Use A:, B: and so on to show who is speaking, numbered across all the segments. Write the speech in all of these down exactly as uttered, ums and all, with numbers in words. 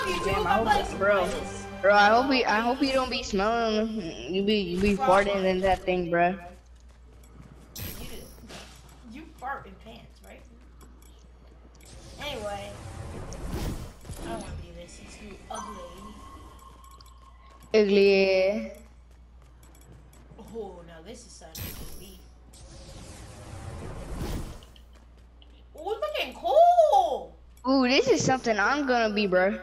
A: Damn, I hope, bro. Bro, I hope you, I hope you don't be smelling. You be, you be farting in that thing, bro.
B: You do. You fart in pants, right? Anyway, I don't want to be this. It's too ugly.
A: Ugly.
B: Oh, now this is something to be. Oh, it's looking cool.
A: Ooh, this is something I'm gonna be, bro.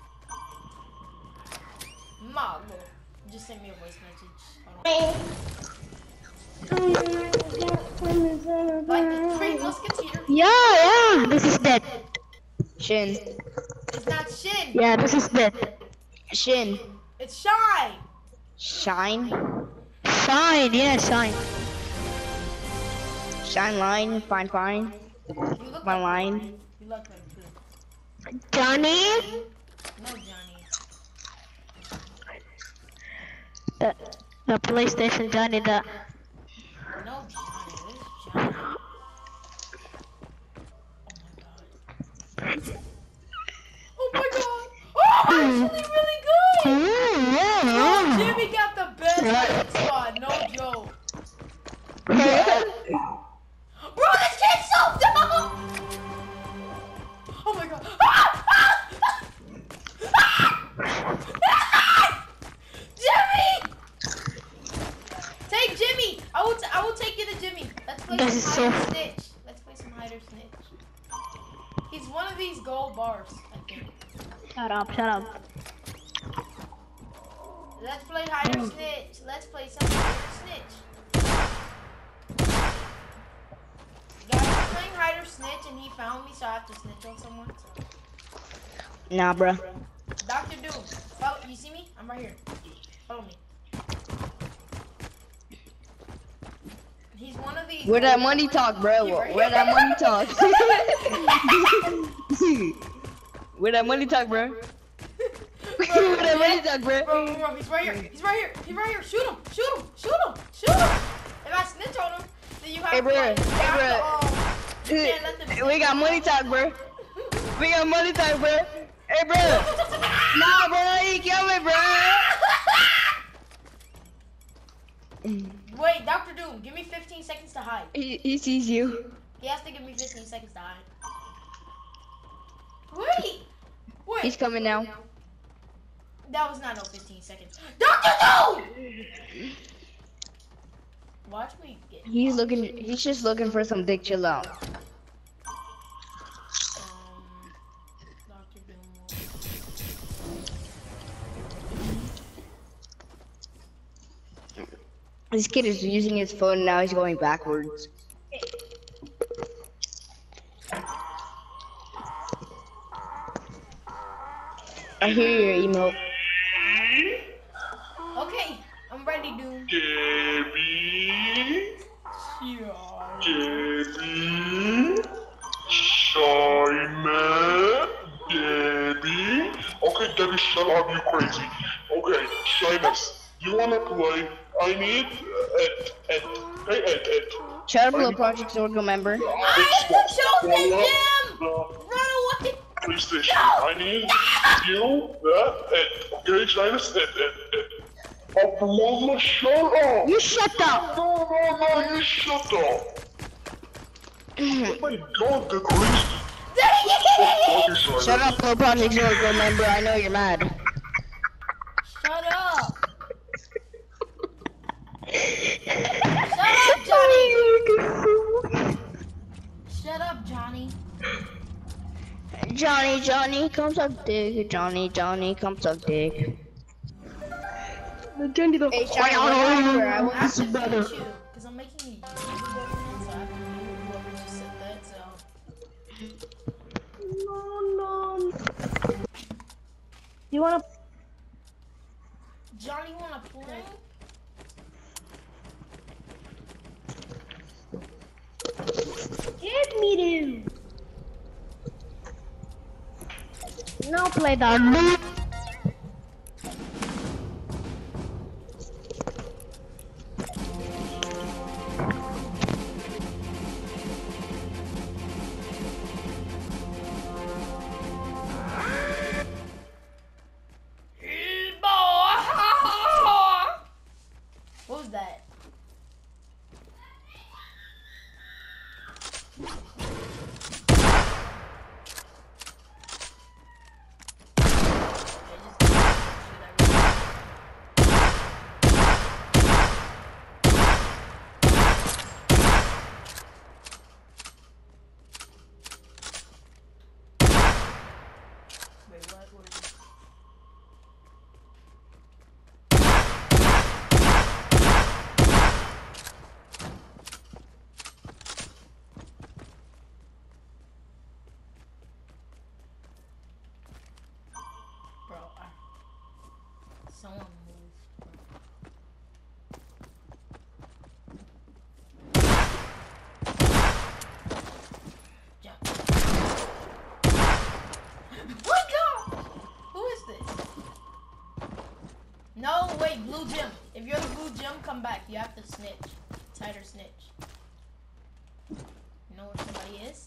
B: Ma, look. Just send me a voice message. Like the Three Musketeers.
C: Yeah, yeah, this is dead.
A: Shin.
B: It's not Shin.
C: Yeah, this is dead.
A: Shin.
B: It's Shine.
A: Shine.
C: Shine, yeah, shine.
A: Shine line. Fine, fine.
B: You look
A: My
B: like
A: line.
B: Ryan. You look like too.
C: Johnny?
B: No, Johnny.
C: The, the PlayStation Johnny, the...
B: No, Johnny. Where's Johnny? Oh my god. Oh, actually really good. No, Jimmy got the best hiding spot. No joke. Bro, this kid's so dumb. Oh my god. Ah! Ah! Ah! Jimmy! Take Jimmy. I will. T I will take you to Jimmy. Let's play
C: This
B: some
C: is
B: hide
C: so-
B: or snitch. Let's play some hide or snitch. He's one of these gold bars, I think.
C: Shut up, shut up.
B: Let's play hide or snitch. Let's play some hide or snitch. Guys, we're playing hide or snitch, and he found me, so I have to snitch on someone. So.
A: Nah, bro.
B: Doctor Doom, follow, you see me? I'm right here. Follow me. He's one of these.
A: Where that money talk, bro? Where that money talk? Where that money talk, bro? Where that money talk, bro?
B: Bro, bro, bro, he's right here. He's right here. He's right here. Shoot him. Shoot him. Shoot him. Shoot him. If I snitch on him, then you have
A: Hey,
B: to.
A: bro.
B: Like, you
A: Hey,
B: have
A: bro.
B: to, um, you can't let them
A: We got money talk, bro. We got money talk, bro. Hey, bro. Nah, bro. He kill me, bro.
B: Wait, Doctor Doom, give me fifteen seconds to hide.
A: He, he sees you.
B: He has to give me fifteen seconds to hide. Wait! Wait!
A: He's coming now.
B: That was not no fifteen seconds. Doctor Doom! Watch me get.
A: He's looking. He's just looking for some dick. Chill out.
B: Um. Doctor Doom.
A: This kid is using his phone now. He's going backwards. I hear your emote.
B: Okay, I'm ready, Doom.
D: Debbie,
B: Yeah.
D: Debbie, Simon, Debbie. Okay, Debbie, shut up, you crazy. Okay, Shyness, you wanna play? I need Ed, Ed, hey Ed, Ed.
A: Shut up, little Project Zorgo member.
B: I am the chosen Jim!
D: The
B: Run away!
D: PlayStation.
B: No!
D: I need you, that, Ed. Okay, Shyness, Ed, Ed, Ed. Oh, mama, shut up!
C: You shut up!
D: No, no, no, you shut up! Oh my god, the crazy. Okay, sorry.
A: Shut up, little Project Zorgo member. I know you're mad.
B: Shut up! Shut up, Johnny! Shut up, Johnny.
A: Johnny, Johnny, come suck dick. Johnny, Johnny, come suck dick.
C: Johnny the
A: Hey, Johnny, what happened? I
B: I
A: want
B: have
A: to
B: to
A: see
B: mute
A: better.
B: you, because I'm making a YouTube video, so I have to mute whoever just said that, so.
C: No, no. You wanna?
B: Johnny, wanna play?
C: Give me to. No play that.
B: Someone move. Jump. What the? Who is this? No, wait, blue gym. If you're the blue gym, come back. You have to snitch. Tighter snitch. You know where somebody is?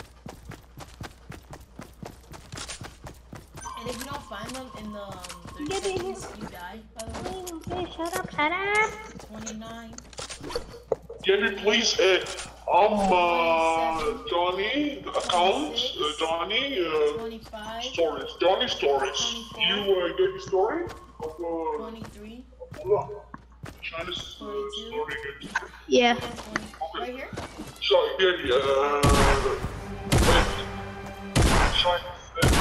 B: And if you don't find them in the um, thirty seconds, you die, by the way.
C: Okay, shut up, shut up.
B: twenty-nine.
D: Gabby, please add um uh, Johnny account, uh, Johnny uh,
B: twenty-five.
D: storage, Johnny storage. You uh, get the story of uh,
B: twenty-three.
D: hold on, China's uh, story.
C: Yeah.
B: Yeah, twenty. Right here?
D: So Gabby, uh, China's.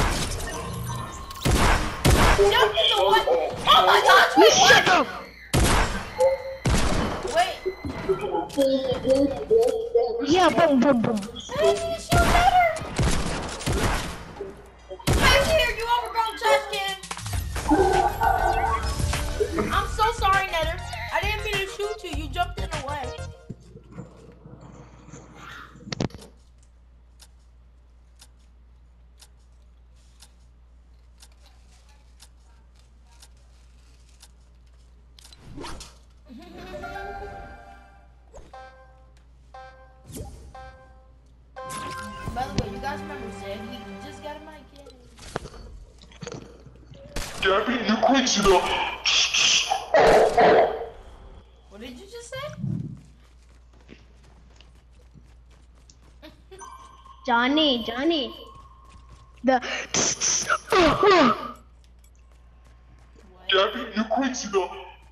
B: Jump in the what? Oh my gosh, wait,
C: Shut
B: what?
C: up.
B: Wait.
C: Yeah, boom, boom, boom.
B: Hey, you shoot better. Back here, you overgrown trash can. I'm so sorry, Nether. I didn't mean to shoot you. You jumped in the way. By the way, you guys remember Zed? He just got a mic. Yeah.
D: Gabby, you crazy though.
B: What did you just say?
C: Johnny, Johnny. The.
D: Gabby, you crazy though.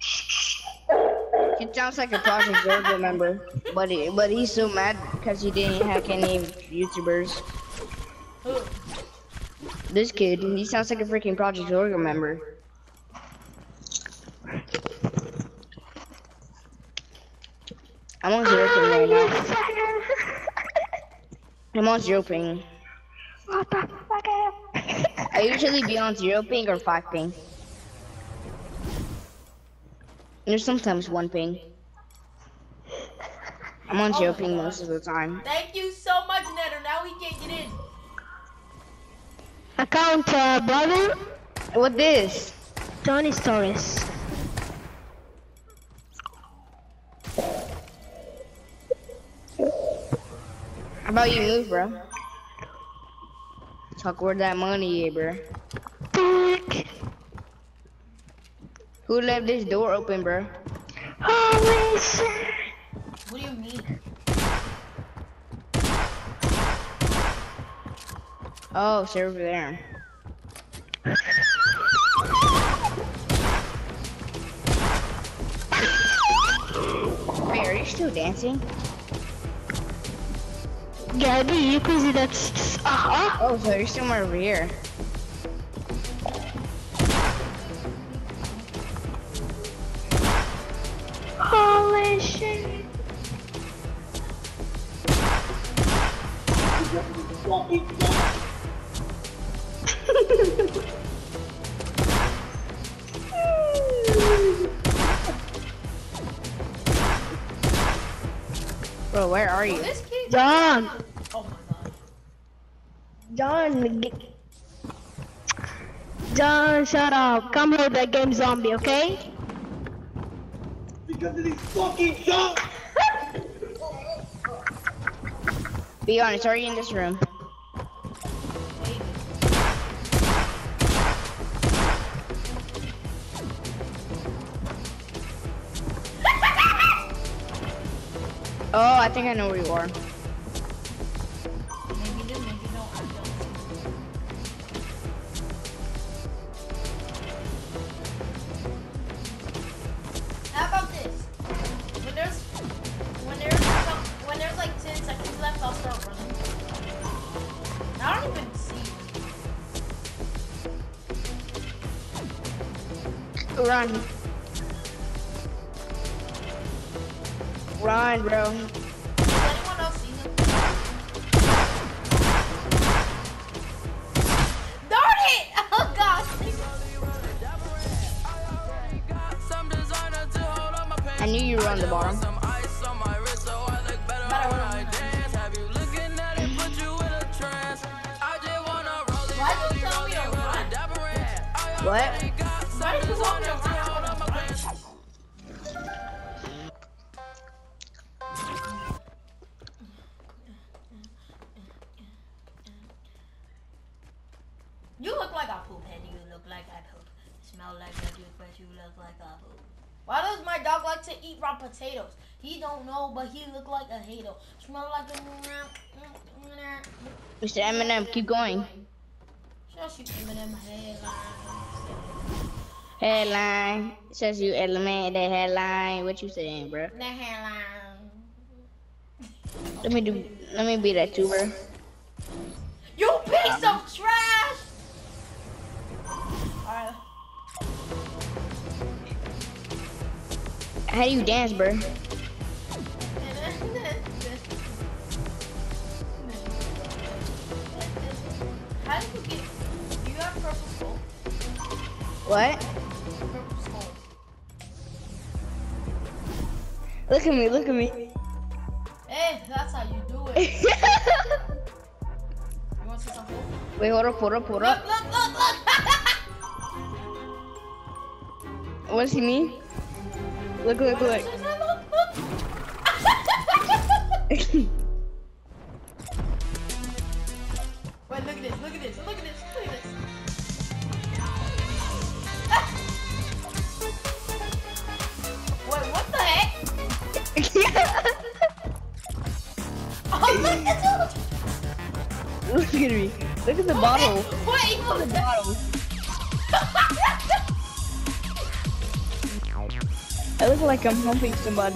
A: He sounds like a Project Zorgo member, but he, but he's so mad because he didn't hack any YouTubers.
B: Who?
A: This kid, he sounds like a freaking Project Zorgo member. I'm on zero ping right now. I'm on zero ping.
C: What the fuck?
A: I usually be on zero ping or five ping. There's sometimes one ping. I'm on zero ping most of the time.
B: Thank you so much, Nether. Now we can't get in.
C: Account, uh, brother.
A: What this?
C: Johnny Stories.
A: How about you move, bro? Talk where that money is, bro.
C: Back.
A: Who left this door open, bro?
C: Always.
B: What do you mean?
A: Oh, it's over there. Wait, are you still dancing?
C: Gabby, you crazy? That's. Uh-huh.
A: Oh, so you're somewhere over here.
C: Holy shit.
A: Bro, where are you?
B: This kid.
C: John.
B: Oh my god.
C: John. g- John, shut up. Come play that game zombie, okay?
E: Because of these fucking songs!
A: Be honest, are you in this room? Oh, I think I know where you are.
B: Maybe you do, maybe you don't. I don't. How about this? When there's when there's some, when there's like ten seconds left, I'll start running. I don't even see you.
A: Run. Run, bro.
B: Does anyone else see him? Darn it! Oh gosh.
A: knew you were on the bottom.
B: Why did you tell me to run?
A: What?
B: Why did you tell me to run? You look like I poop, and you look like I poop. Smell like I do, but you look like I poop. Why does my dog like to eat raw potatoes? He don't know, but he look like a hater. Smell like a...
A: Mister Eminem, keep going.
B: Just you Eminem headline.
A: Headline. It says you eliminate that headline. What you saying, bro?
B: The headline.
A: Let me do. Let me be that too, bro.
B: You piece of trash! Alright.
A: How do you dance, bro?
B: How did you get... Do you have purple skull?
A: What?
B: Purple skull.
A: Look at me. Look at me.
B: Hey, that's how you do it. You want to see something?
A: Wait, hold up, hold up, hold
B: Look,
A: up.
B: look, look, look!
A: What does he mean? Look, look, look.
B: Wait, look at this, look at this, look at this, look at this. Wait, what the heck? Oh, look at this!
A: Look at me. Look at the bottle.
B: Wait,
A: Look at the bottle. I look like I'm humping somebody.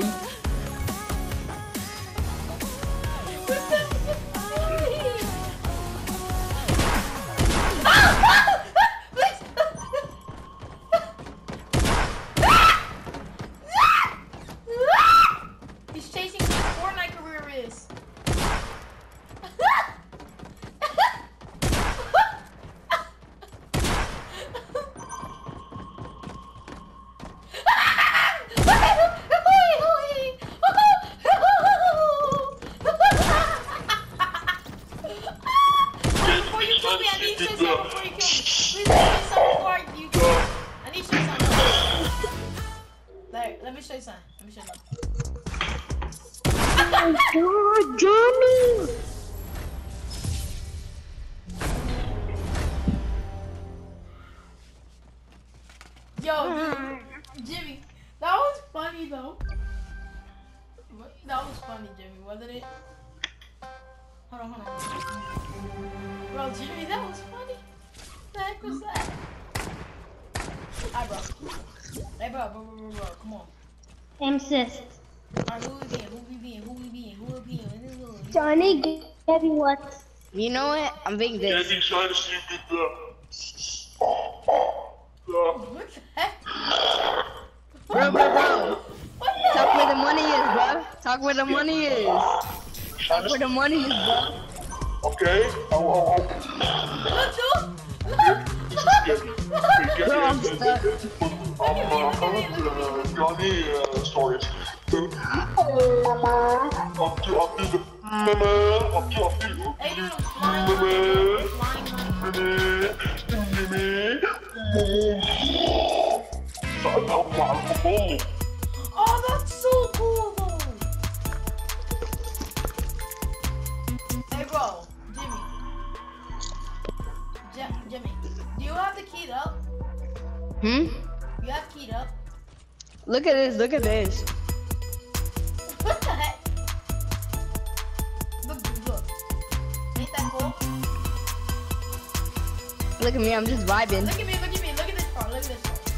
B: He's chasing who his Fortnite career is. Before you kill me, I need to say something before you kill me. Please say something before you kill me. I need to show you something. There, let me show you something. Let me show you something.
C: Oh, Johnny!
B: Yo, dude, Jimmy, that was funny though. What- That was funny, Jimmy, wasn't it? Hold on, hold on. Bro, Jimmy, that was funny. What the heck was that? Hi, bro. Hey, bro, bro, bro, bro, bro, come on.
C: Insist.
B: Alright, who we being? Who we being? Who we being? Who we being? Who we being?
C: Johnny, give me what?
A: You know what? I'm being this.
D: Gabby, trying to see if you get the...
B: What the heck?
A: Bro, bro, bro.
B: What the
A: Talk
B: heck?
A: where the money is, bro. Talk where the money is. Talk where the money is, bro.
D: Okay? Oh, oh, oh.
B: Look, dude! Look!
A: Bro, I'm stuck.
D: Um, uh, Johnny, uh, stories. So, oh, mama, up to, up to the, mama, up to, up to,
B: Hey, dude, I'm flying. Flying,
D: mama,
B: Oh, that's so cool, though. Hey, bro, Jimmy. J Jimmy, do you have the keyed up?
A: Hmm?
B: You have keyed up?
A: Look at this. Look at this.
B: What the heck? Look, look. Ain't that cool?
A: Look at me. I'm just vibing.
B: Look at me, look at me, look at this part, look at this part.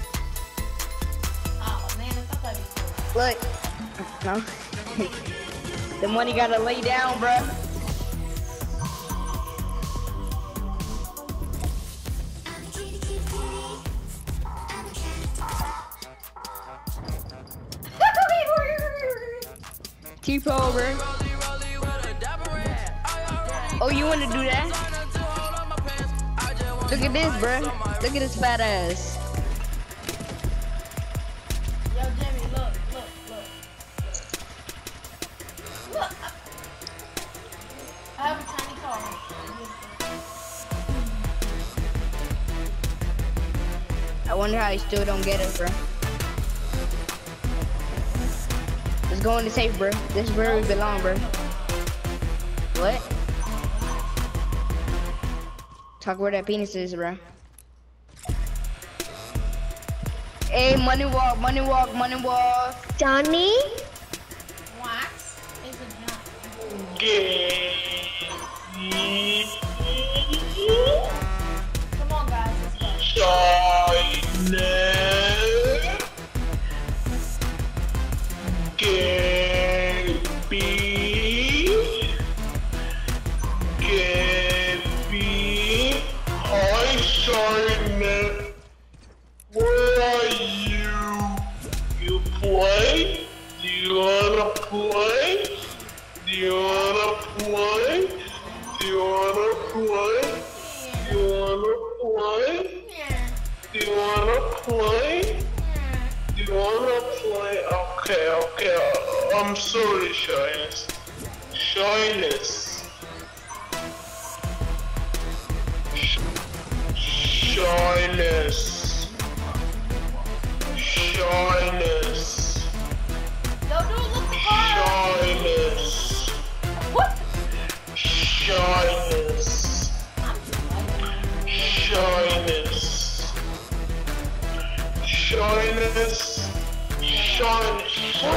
B: Oh, man, I thought that'd be cool.
A: Look. No. The money gotta lay down, bro. Keep over. Oh, you wanna do that? Look at this, bro. Look at this fat ass.
B: Yo, Jimmy, look, look.
A: I wonder how he still don't get it, bro. Let's go in the safe, bro. This is where we belong, bro. What? Talk where that penis is, bro. Hey, money walk, money walk, money walk.
C: Johnny?
B: What? Is it not? Come on, guys. Let's go.
D: Where are you? You play? Do you wanna play? Do you wanna play? Do you wanna play? Do you wanna play?
B: Yeah.
D: Do you wanna play? Do you wanna play? Okay, okay. I'm sorry, Shyness. Shyness. Shyness. Shyness.
B: No, no, look the car.
D: Shyness.
B: What?
D: Shyness. Shyness. Shyness. Shyness.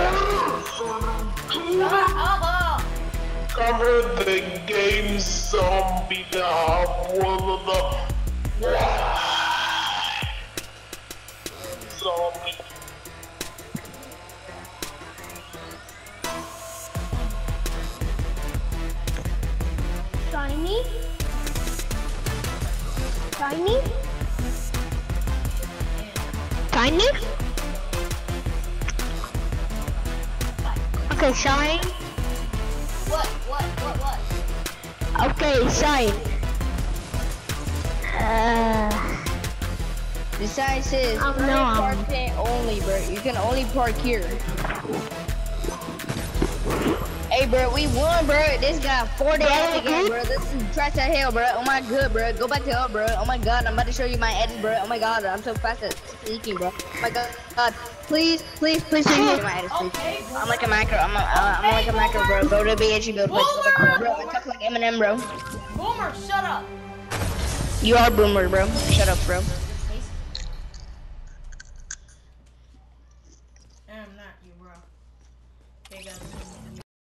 B: Uh-oh.
D: Cover the game zombie now. One of the zombie.
C: Shiny? Shiny? Shiny? Okay, shine.
B: What, what, what, what?
C: Okay, shine. Uh,
A: The sign says
C: Oh,
A: free
C: no, I'm-
A: parking only, bro. You can only park here. Hey, bro, we won, bro. This guy four days
C: Bro,
A: again,
C: good.
A: bro. This is trash as hell, bro. Oh my god, bro. Go back to hell, bro. Oh my god, I'm about to show you my edit, bro. Oh my god, I'm so fast at speaking, bro. Oh my god, god. Please, please, please, please, show me my edit, please.
B: Okay,
A: I'm like a macro. I'm, a, I'm like a macro, bro. Go to B H E build, please. Go back to hell, bro. I talk like Eminem, bro.
B: Boomer, shut up.
A: You are boomer, bro. Shut up, bro.
B: I'm not you, bro. Okay, guys.